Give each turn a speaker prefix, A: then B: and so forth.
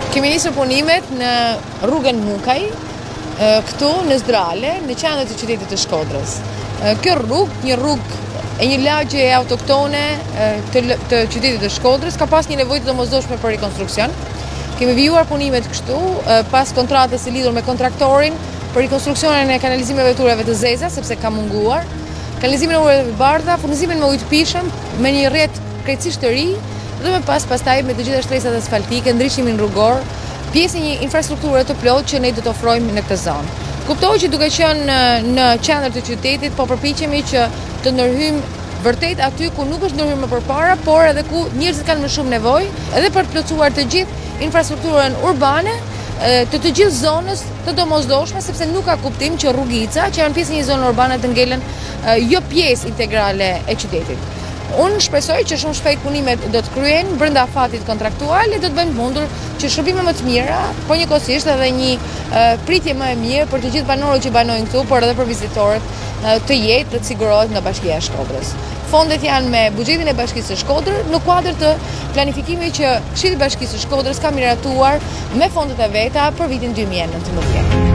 A: Kemi nisur punimet në rrugën Mukaj, këtu në Zdrale, në qendër të qytetit të Shkodrës. Kjo rrugë, një rrugë e një lagje autoktone të qytetit të Shkodrës, ka pas një nevojë të domosdoshme për rikonstruksion. Kemi vijuar punimet kështu, pas kontratës e lidhur me kontraktorin për rikonstruksionin e kanalizimeve të urave të zeza, sepse ka munguar, kanalizimin e urave të bardha, furnizimin me ujë të pishëm, me një rrjet krejtësisht të ri, dhe me pastaj me të gjitha shtresat asfaltike, ndryshimin rrugor, pjesë një infrastrukture të plotë që ne do të ofrojmë në këtë zonë. Kuptoj që duke qenë në qendër të qytetit, po përpiqemi që të ndërhyjmë vërtet aty ku nuk është ndërhyrë më përpara, por edhe ku njerëzit kanë më shumë nevojë, edhe për të plotësuar të gjithë infrastrukturën urbane të gjithë zonës të domosdoshme, sepse nuk ka kuptim që rrugica, që janë pjesë një zonë urbane, të ngelen jo pjesë integrale e qytetit. Unë shpresoj që shumë shpejt punimet do të kryen brenda afatit kontraktual dhe do të bëjmë mundur që shërbime më të mira, po njëkohësisht edhe një pritje më e mirë për të gjithë banorët që banojnë këtu, por edhe për vizitorët të jetë dhe të sigurohet nga Bashkia e Shkodrës. Fondet janë me buxhetin e Bashkisë së Shkodrës në kuadër të planifikimit që Këshilli i Bashkisë së Shkodrës ka miratuar me fondet e veta për vitin 2019.